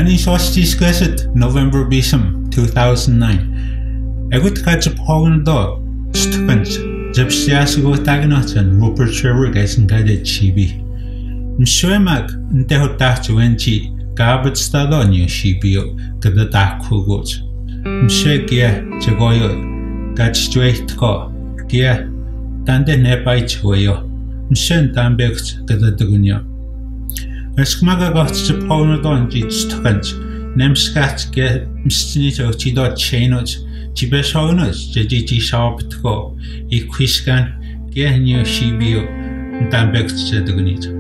Tani Shostiskeset November Bisham 2009. Egut Kajapogan do Stukans Jepsiasigo Taganatan Rupert Trevor Gaisengade Chibi. Mshuemak Ntehotachuenchi Gabat Stadonio Shibio Gadatakugos. Mshekia Jagoyo Gachtuetko Gia Tande Nepaichwayo Mshen Tambex Gadatugunio. Eskmaga gots Ponodon Jitstukans Nemskats get Mstinito Chido Chainos Chibeshonos Jajiji Sharptko Equiscan Genio Shibio Tambex Jadagunito.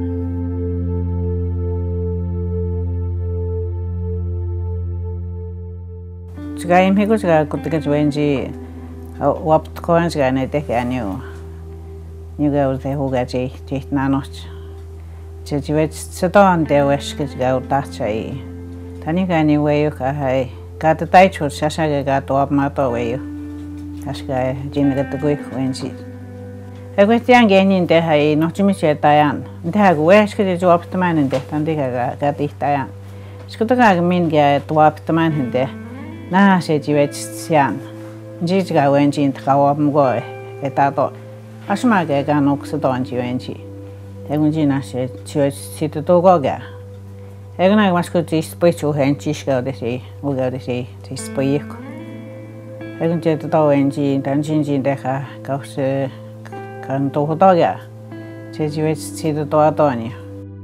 지금 해고 제가 그때 왠지 왑트코한 시간 내때 아니요. 이거 어제 호가지 제 나노치. 제 집에 쓰던 외식이 제가 다쳐이. 다니가 아니 왜요 가해. 가다 타이초 사사가 또 아마도 왜요. 다시가 진짜 듣고 왠지. 해고 티안게인데 하이 노치미 제타얀. 근데 하고 외식이 좀 없더만인데 단디가 가다 있다얀. 스쿠터가 민게 또 없더만인데 나 세지웨치시안 지지가 왠지 인트가 없고 에다도 아스마게 간옥스던 지왠지 대군지나 세지웨치도 도고가 에그나 마스코티 스포이초 헨치시가 데시 오가데시 스포이코 에근제도 왠지 단진진데가 가스 간도도가 세지웨치도 도와도니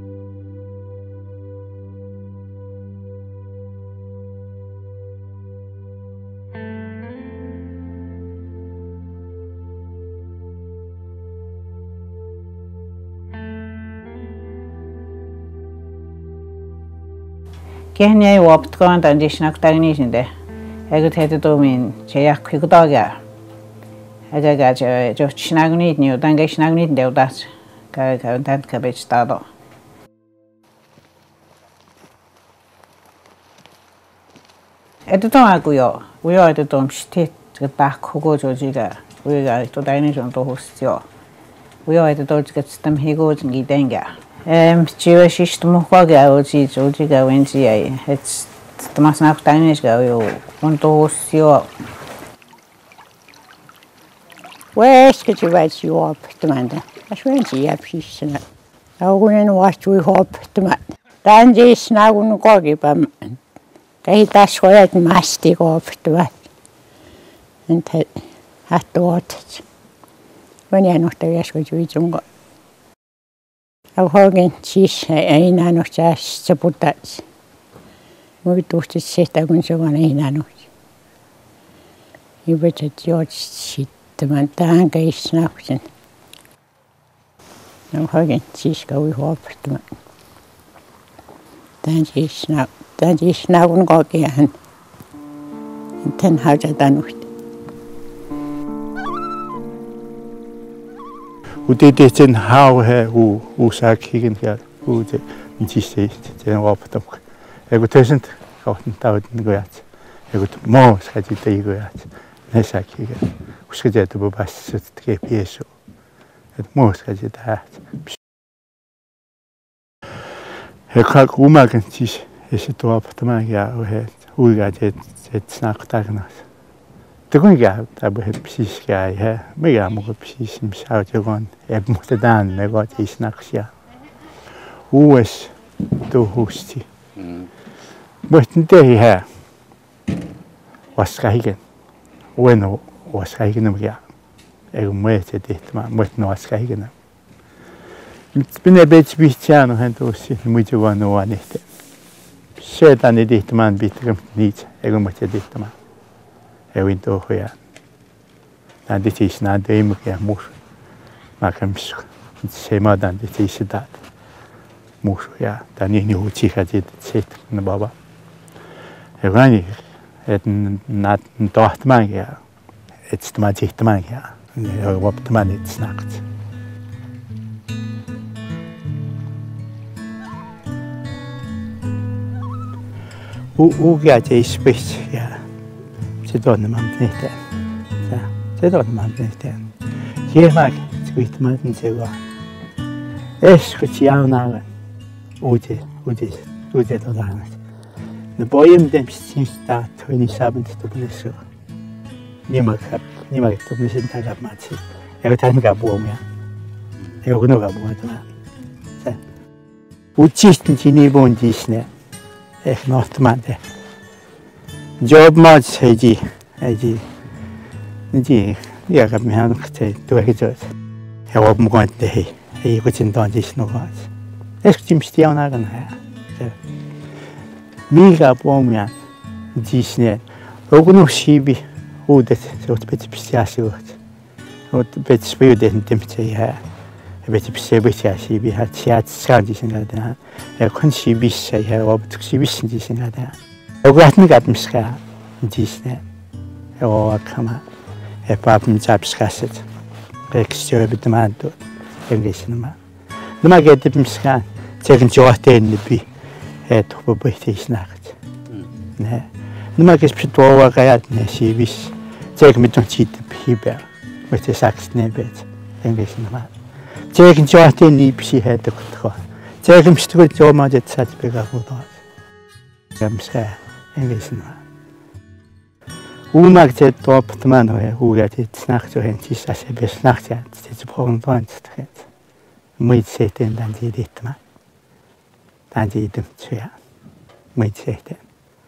걔네 왑트코한 단지시낙 따니신데 애그 해도도민 제약 퀴고다가 애가 저 시나그니니요 단게 시나그니인데 오다스 가가 단카베치다도 애도 하고요 우여도 좀 시티 딱 크고 저지가 우리가 또 다니는 또 호스죠 우여도 또 지금 해고 좀 이den가 지금 시스템화가 어디 저기가 왠지 해 스마스 나타내니까 요 온도시오 왜 스케치바이지 없더만다 아쉬운지 앞이시나 아우고는 와주이 없더만 단지 스나고는 거기 밤 가이다 소야 마스티고 없더만 근데 하도트 왜냐 놓다 야스고지 좀거 Ahogen chis eina no chas chaputats. Muito chita com jogan eina no. E veja George chit mantanga isnausen. Ahogen chis ga we hoptman. Dan isnau un gogian. Ten haja danut. 우대대전 하우해 우사키긴 게 우제 지세 제가 와봤던 거. 이거 대신 같은 따오는 거야. 이거 뭐 사지 때 이거야. 내 사키가 우스게도 뭐 봤을 때 비해서 뭐 사지 다. 해가 우마근 지시 에시 또 아파트만이야. 왜 우리가 제 스나크다그나서 그거니까 다뭐 피시가 해. 뭐야 뭐 피심 사저건 앱모대단 내가 지스낙시야. 우스 또 호스티. 뭐 진짜 해. 와스카이겐. 왜노 와스카이겐은 뭐야. 이거 뭐에 제대로만 뭐 와스카이겐은. 근데 배치비치아노 한도시 무지원 노안이데. 쉐단이 되트만 비트금 니치. 이거 뭐 제대로만. Winter hoja. Dan dit is na de imke moes. Maar hem schema dan dit is dat. Moes ja, dan niet hoe zich dit zit na baba. Erani het na dacht man ja. Het is maar zicht man ja. Wat man niet snaakt. Hoe gaat je spits ja. Se donne man inte. Ja, se donne man inte. Ge mag, skit man inte va. Es skit jag när. Ute då där. The boy in them since that 27th to the show. Nima to listen to that much. Every time I got warm, I don't know about that. Which is the Ginny Bone Disney, if not Monday. Job much, Haji, yeah, got me on to a judge. I hope I'm going to hay. He was in Donjis no gods. Let's Jim still not on her. Me got warm, Disney. Ogun Shibi, who that so to bet Pistacio. What the bet spirit didn't tempter her. A bit of Sebitia, we had chat sounds in that. A conchibi say her up to exhibitions in that. A rat me got Miska, Disney. Oh, come on. A pap in Japs cassette. Extra bit the man to English cinema. The market of Miska, taking Joy in the bee, head of a British snack. The market put over Gayat, she wish. Take me to cheat the people with the sax nebet, English cinema. Take Joy in the she had the control. Take him straight to my jet such big of wood. I'm scared, English cinema. Umak zet top de man hoe dat het s'nachts zo heen is als je bij s'nachts het is gewoon danst het. Moet zitten dan die dit man. Dan die dem twee. Moet zitten.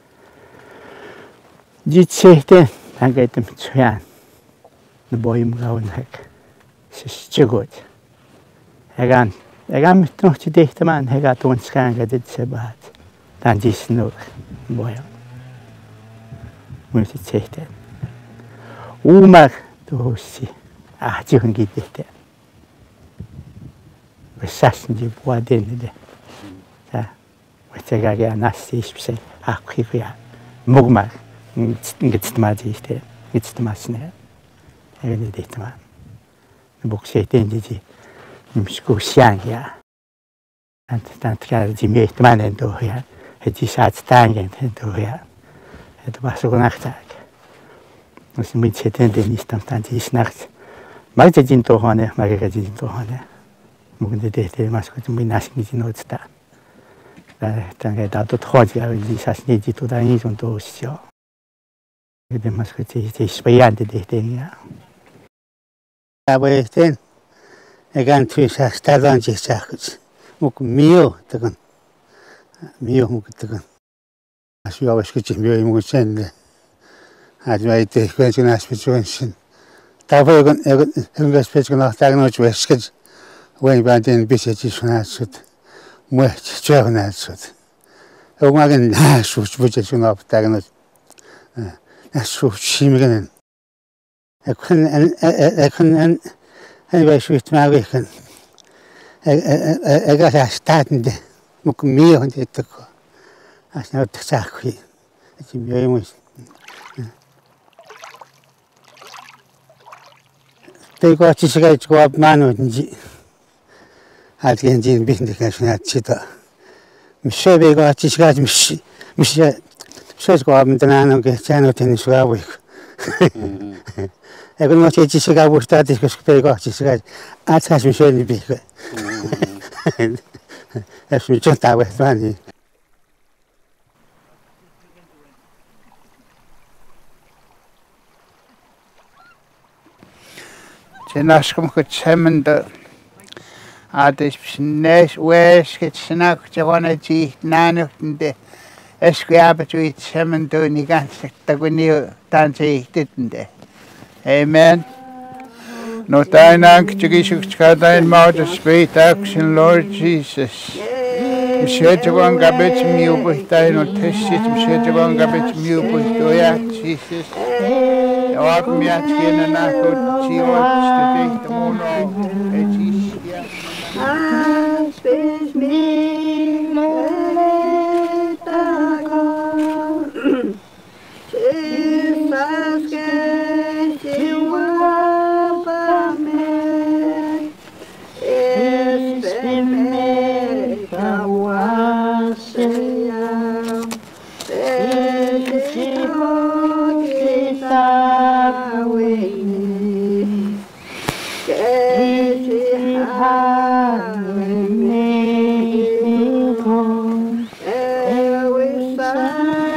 Dit zitten dan gaat hem twee. De boy moet gaan hek. Is zo goed. Hij gaat met nog te dicht man. Hij gaat ons gaan dit ze baat. Dan die snoer. Boy. Moet het zeggen. Umak doosje. Toen ging het. We zaten die boaden de. Ja. We zeggen ja naast is ja. Mogmaar. Niet maar dit. Niet maar snel. En dit maar. De boek zegt in die. Misschien zijn ja. En dan krijg je meer mannen door ja. Het is uitstaand en door ja. Het was ook nachttaak. Als je moet zitten en niet dan is het nacht. Maar het is toch aan, maar ik het is toch aan. Moet je dit helemaal goed moet naast niet in het staan. Dan ga je dat tot God ja, die zes niet die tot daar niet zo'n doos ja. Ik denk maar goed het is spijtig dit ding ja. Ja, maar het is. Ik ga twee stadlandjes zeggen. Moet meer te gaan. Meer moet te gaan. Als je al eens goed je moet zenden. Als wij het kwetsje naast zijn. Daarvoor een respect nog daar nooit wegschet. Wanneer bij den bezetjes van het soort. Moet je zeggen het soort. Ook maar een naast budget van op daar nooit. Dat zo schimmeren. Ik kan en wij zoiets maar weg. Ik ga daar staan. Moet meer van dit te komen. Als je nou te zaken. Dat je meer moet. Tegen wat je zegt, ik op man niet. Had geen zin binnen te gaan naar zitten. Misschien ben ik wat je zegt, misschien zoals ik op met een ander zijn het in zwaar. Ik heb nog iets gezegd over staat is gesprek wat je zegt. Als hij misschien niet binnen. Als je het daar weg van. Senaskum kutsemende. Ates nes wes kitsnak jwana ji nanuktende. Esquiabatuit semendo ni ganse taguni tanse ditende. Amen. No tainank chigishuk chadain mouth speed action Lord Jesus. Mshedwan gabet miu buhtain no tessit mshedwan gabet miu buhtoya Jesus. Wat meer kennen naar goed zien wat de dichte mono het is ja. Spes me tago. Sifas que siwa pa me. Spes me kawase ya. Away,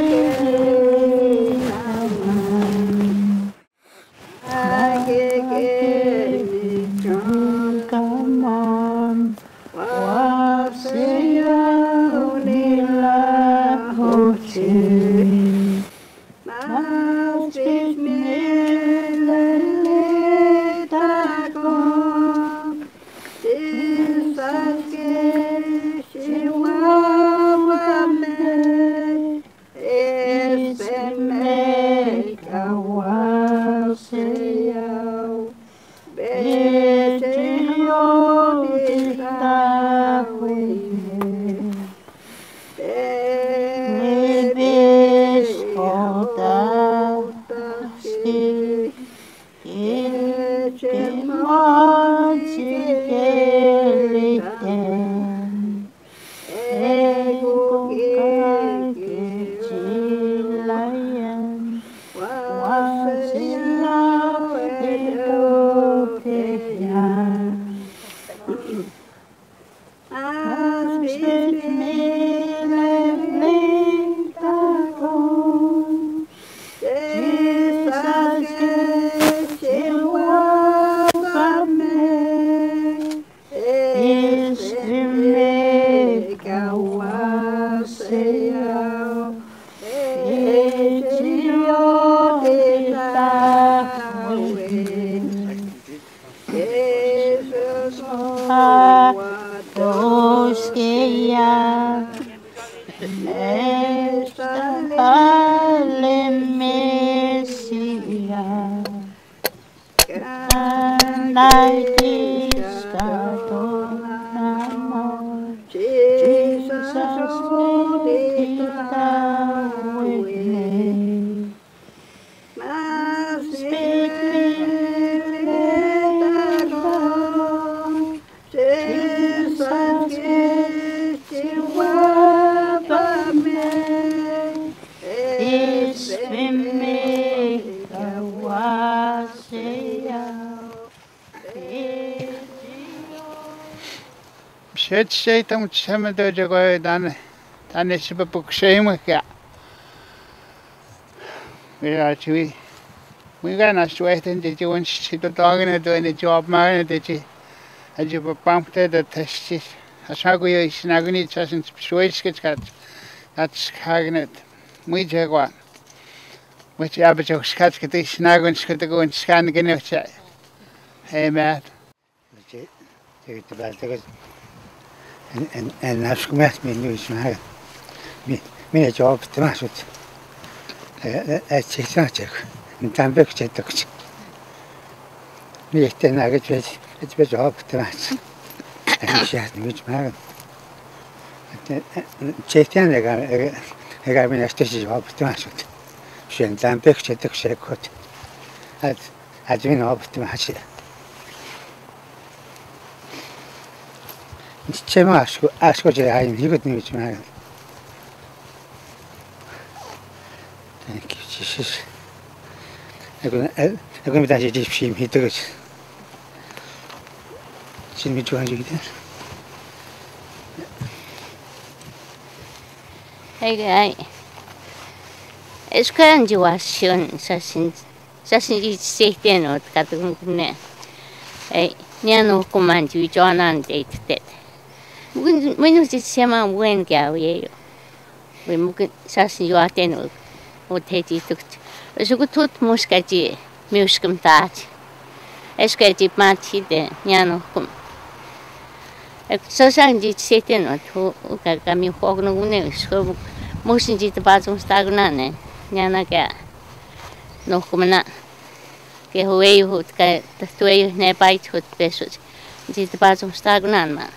Sheitam chamado jagoi dan shiba bukshemaka. We are chui. We got a sweat and did you want to the dog and doing the job man did you? As you were pumped the test. A shago is naguni doesn't switch cat. That's cagnet. We jaguar. Which abajo scats get this naggins to go and scan again. Hey, Matt. En als ik met me nu is maar mijn job te maken. Het zit natuurlijk. En dan ben ik het ook. Niet ten het is job te maken. En ik zeg nu iets maken. Het zit dan ik ga mijn eerste job te maken. En dan ben ik het ook zeker goed. Het mijn job te maken. 제가 아시고 제가 이거든요 지만 Jesus 이거 다시 집심 히트가 지금 좋아지게 돼. Hey, es que situación sasin sehten ot katun kunne. Niano kumanju jonan date. Mungkin sama mungkin kau ye, mungkin sasin yo aten o teti tuk. Suku tut muskaji muskum taat. Eskaji mati de niano kum. Sasan di sehten ot kami hogno kunne suku musin di bazum stagnane niana ka no kumna. Que huei hut ka tuei ne bait hut besus. Di bazum stagnan ma.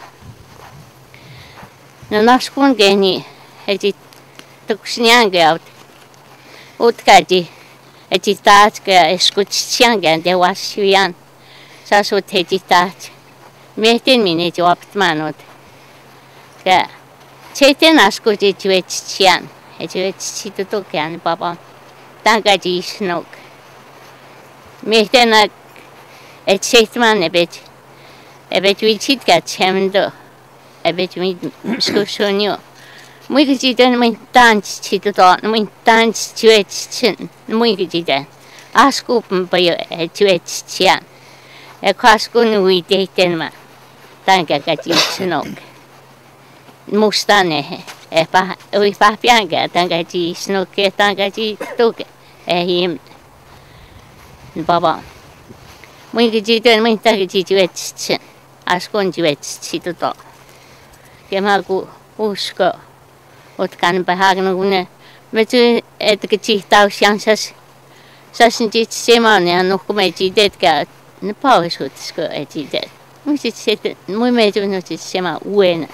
No naskun geni eti tuksniange out. Utkaji eti taat ka eskutsiange de wasian. Sasut eti taat. Mehten mine jobtmanot. Ka cheten askuji juetsian. Juetsitu tokian baba. Tangaji snok. Mehtena et seitman ebet vichit ka chemdo ebet mi skusonio muy giden min dans chito min dans chuetchen muy giden askup bayo chuetchian e kaskun wi deten ma tanga ka chinok mustane ui pahpianga tangaji snoke tangaji toke him baba mwingi jiten mwingi tangaji juetchen askon juetchi to kemagu usko otkan bahagna gune metu etkechi tau chansas sasin jit semane no come jidet ka ne pauskut sko jidet musit set muy meju no sema uen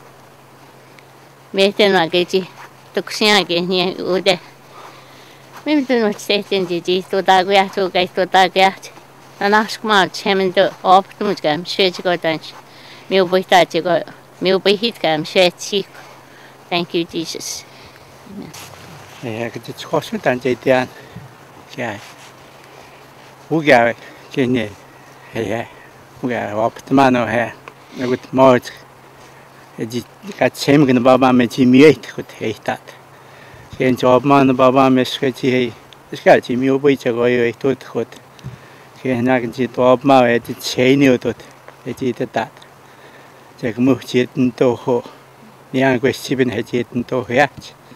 meten ageji toksia ge ni ude meten no seten jiji to daguya to gai to daguya anaskma chemendo optimus gam shechgo danch meu boita chego meu bohit gam shechi. Thank you, Jesus. Cái khó khăn tàn chế tiền cái u cái này hay u cái optimal nó hay nó cũng mất cái xem cái baba mình chỉ miết cái thế tát cái job mà nó baba mình cái chỉ miêu bây giờ gọi tốt tốt cái này cái chỉ job mà cái chế nhiều tốt cái chỉ tát cái mua chỉ to ho nhà cái chỉ bên hay chỉ to hết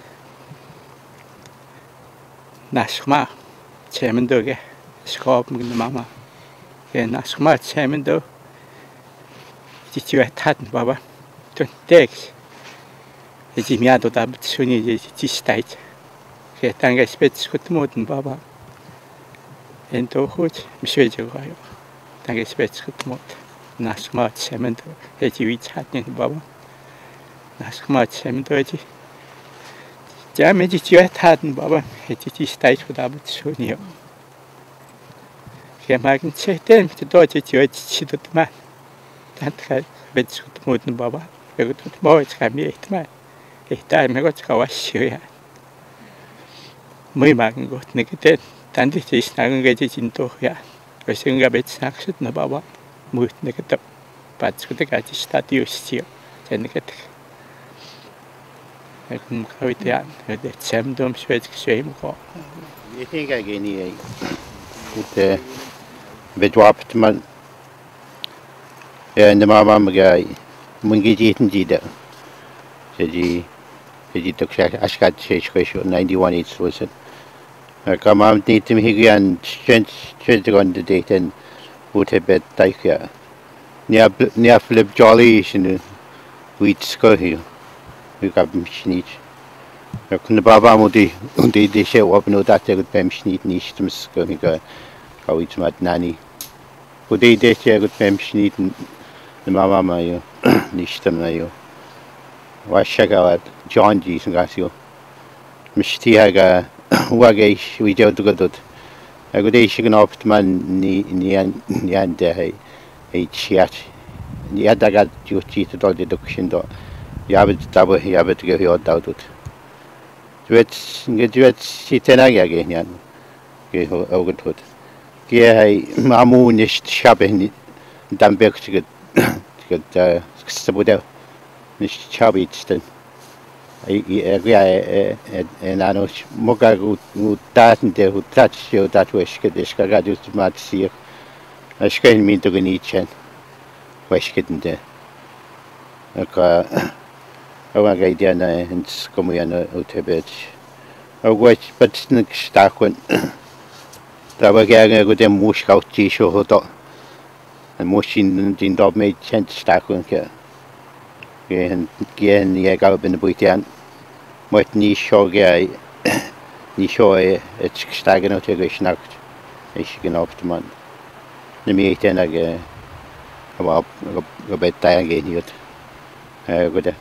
나스마 체면도게 스코프 근데 마마 게 나스마 체면도 지치와 탓 봐봐 또 텍스 이제 미아도 다 순이 이제 지시다이 게 땅에 스페츠 것도 못은 봐봐 엔도 호치 미쉐죠 가요 땅에 스페츠 것도 못 나스마 체면도 해지 위 찾는 봐봐 나스마 체면도 해지 자, 매지 지와 타든 봐봐. 해지 스타일 보다 붙이니요. 개막은 채된 또 지와 지치도만. 단타 배치도 못는 봐봐. 그것도 뭐 참이 있지만. 이따 매고 가와 쉬어야. 뭐 막은 거 내게 단지 지나는 게 진도야. 그 생각 배치 낙셨나 봐봐. 뭐 내게 또 받치고 같이 스타디오 시지요. 제가 cũng khơi tiền để xem đom xuế một có. Những cái này, cái về job mà, nhưng mà cái mình cái gì thì đó, cái tôi sẽ askat sẽ cái số 91 is was it. Cái mà mình tìm hiểu anh chuyên con để tên út bet tay kia, nia flip jolly xin wheat score Hyvä mschniit. Ja kun baba mudi de se opnu dat jeg bem schniit nicht ums gemiga kauit mat nani. Ku de se gut bem schniit mama mayo nicht mayo. Washaga John G gasio. Mishtiaga wage we jo dugadut. Aku de shigen opt man ni an de hey chiat. Ni adaga juti to de dokushendo. 야베 그게 어다웃 듀엣 시테나게 하게 그 어그토 게 마무 니시 샤베니 담백 지그 스보다 니시 샤베 있던 이 나노 뭐가 우다인데 우다치요 다투에시게 데스가 가지고 마치 아시게 민도가 니첸 와시게인데 아까 Owa gaidiana hens komuiana utebet. Ogwach patsnik stakwen. Dawa ganga go dem muskauti sho hoto. En mushin din dob me chent stakwen ke. Gen ye gab bin buitian. Mot ni sho ge ni sho et stagen ot ge snakt. Ich gen optman. Nemi itena ge go bet tayange niot. Gode.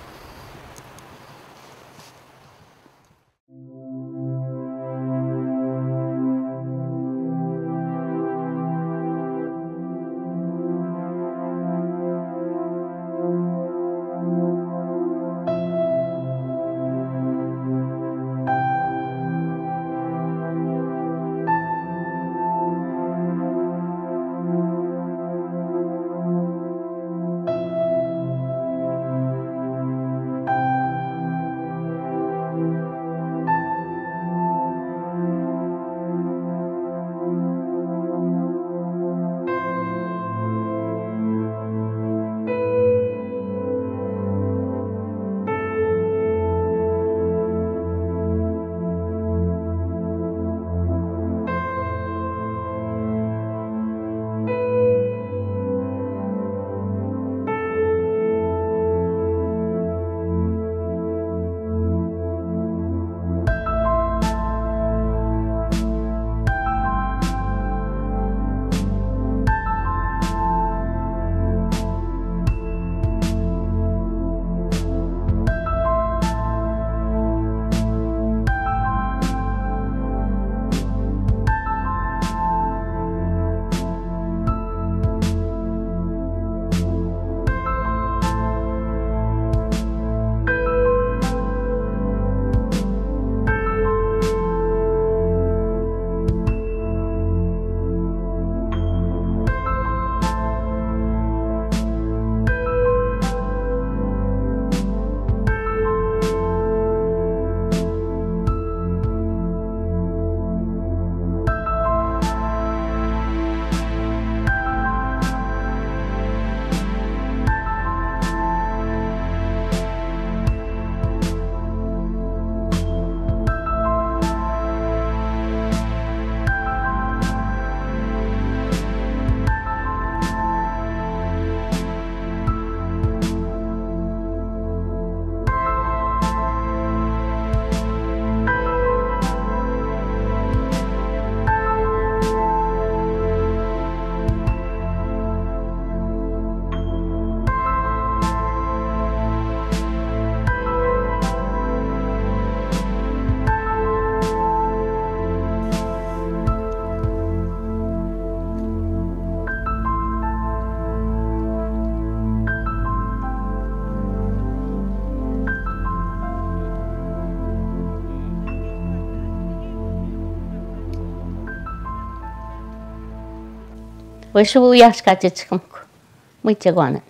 Weshu yaskatitskum. Muitagona.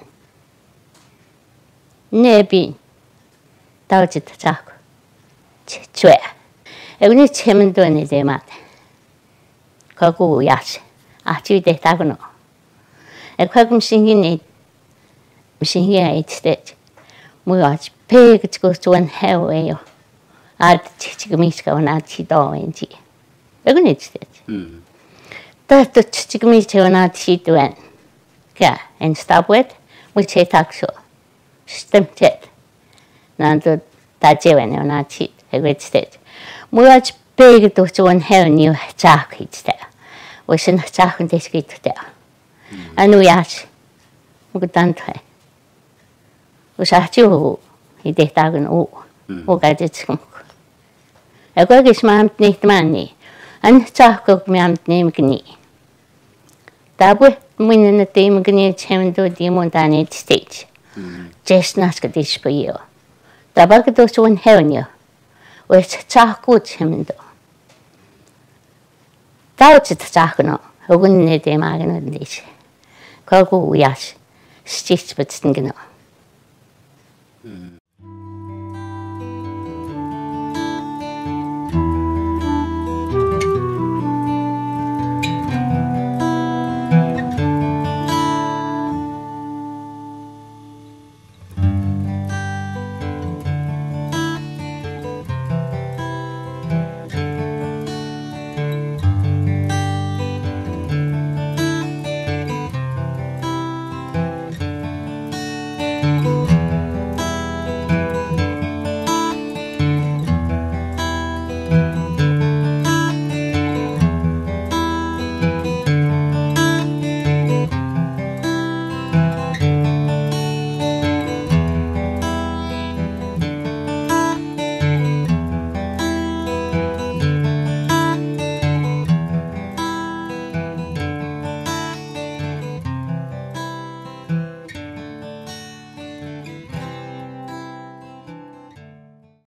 Nebi. Tauchit taku. Chwe. Egni chemendo ni de mat. Kagu yash. Achi de tagono. Ekwagum singing it state. Much pig goes to one highway. Add chichigamiska on Achi do in tea. Egni state. That the chichigamiska on Achi to end. Yeah, and stop with, which I talk so. Stamped it. Nando Tajewan on Achi, a great state. Much pig goes to one hell new jack it's there. Was in a jack and they skate there. And we asked, good done to her. Was at you, he did tagon o, or got it skunk. I got his mam's money, and jack of mam's name Gni. That way, when in the team Gni came to the Montana stage. Just not get this for you. The bucket was one heaven you, which jack would him do. That's it, jack no, who wouldn't need them on this. Kagu yash, stitch but stinging.